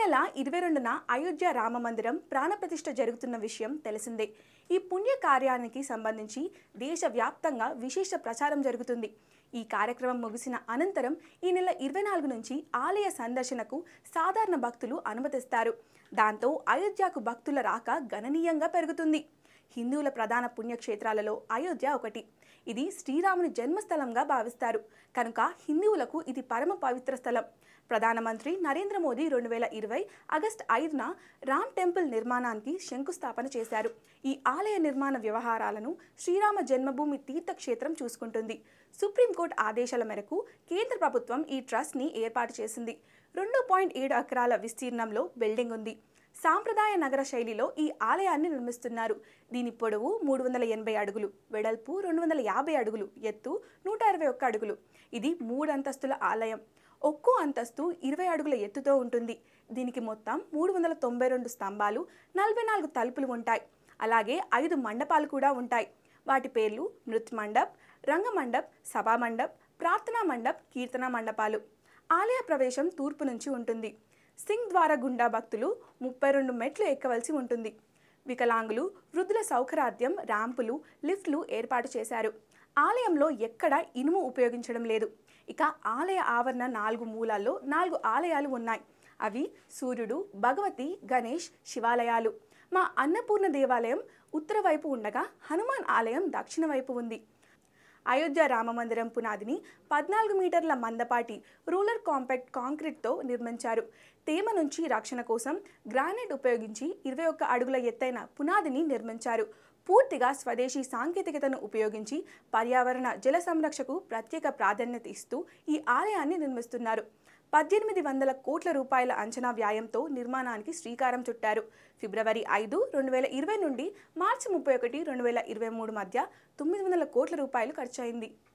నెల 22న అయోధ్య రామ మందిరం ప్రాణప్రతిష్ఠ జరుగుతున్న విషయం తెలిసిందే. ఈ పుణ్య కార్యానికి సంబంధించి దేశవ్యాప్తంగా విశేష ప్రచారం జరుగుతుంది. ఈ కార్యక్రమం ముగిసిన అనంతరం ఈ నెల 24 నుంచి ఆలయ సందర్శనకు సాధారణ భక్తులు అనుమతిస్తారు. దాంతో అయోధ్యకు భక్తుల రాక గణనీయంగా పెరుగుతుంది. హిందువుల ప్రధాన పుణ్యక్షేత్రాలలో అయోధ్య ఒకటి. ఇది శ్రీరాముని జన్మస్థలంగా భావిస్తారు కనుక హిందువులకు ఇది పరమ పవిత్ర స్థలం. ప్రధానమంత్రి నరేంద్ర మోదీ 2020 ఆగస్టు 5న రామ్ టెంపుల్ నిర్మాణానికి శంకుస్థాపన చేశారు. ఈ ఆలయ నిర్మాణ వ్యవహారాలను శ్రీరామ జన్మభూమి తీర్థక్షేత్రం చూసుకుంటుంది. సుప్రీంకోర్టు ఆదేశాల మేరకు కేంద్ర ప్రభుత్వం ఈ ట్రస్ట్ని ఏర్పాటు చేసింది. 2.7 ఎకరాల విస్తీర్ణంలో బిల్డింగ్ ఉంది. సాంప్రదాయ నగర శైలిలో ఈ ఆలయాన్ని నిర్మిస్తున్నారు. దీని పొడవు 380 అడుగులు, వెడల్పు 250 అడుగులు, ఎత్తు 121 అడుగులు. ఇది 3 అంతస్తుల ఆలయం. ఒక్కో అంతస్తు 20 అడుగుల ఎత్తుతో ఉంటుంది. దీనికి మొత్తం 392 స్తంభాలు, 44 తలుపులు ఉంటాయి. అలాగే 5 మండపాలు కూడా ఉంటాయి. వాటి పేర్లు నృత్య మండప్, రంగమండప్, సభామండప్, ప్రార్థనా మండప్, కీర్తన మండపాలు. ఆలయ ప్రవేశం తూర్పు నుంచి ఉంటుంది. సింగ్ ద్వార గుండా భక్తులు 32 మెట్లు ఎక్కవలసి ఉంటుంది. వికలాంగులు, వృద్ధుల సౌకర్యార్థం ర్యాంపులు, లిఫ్ట్లు ఏర్పాటు చేశారు. ఆలయంలో ఎక్కడ ఇనుము ఉపయోగించడం లేదు. ఇక ఆలయ ఆవరణ 4 మూలాల్లో 4 ఆలయాలు ఉన్నాయి. అవి సూర్యుడు, భగవతి, గణేష్, శివాలయాలు. మా అన్నపూర్ణ దేవాలయం ఉత్తర వైపు ఉండగా హనుమాన్ ఆలయం దక్షిణ వైపు ఉంది. అయోధ్య రామమందిరం పునాదిని 14 మీటర్ల మందపాటి రూలర్ కాంపాక్ట్ కాంక్రీట్తో నిర్మించారు. తేమ నుంచి రక్షణ కోసం గ్రానైట్ ఉపయోగించి 21 అడుగుల ఎత్తైన పునాదిని నిర్మించారు. పూర్తిగా స్వదేశీ సాంకేతికతను ఉపయోగించి పర్యావరణ జల సంరక్షణకు ప్రత్యేక ప్రాధాన్యత ఇస్తూ ఈ ఆలయాన్ని నిర్మిస్తున్నారు. 1800 కోట్ల రూపాయల అంచనా వ్యయంతో నిర్మాణానికి శ్రీకారం చుట్టారు. ఫిబ్రవరి 5, 2020 నుండి మార్చి 31, 2023 మధ్య 900 కోట్ల రూపాయలు ఖర్చయింది.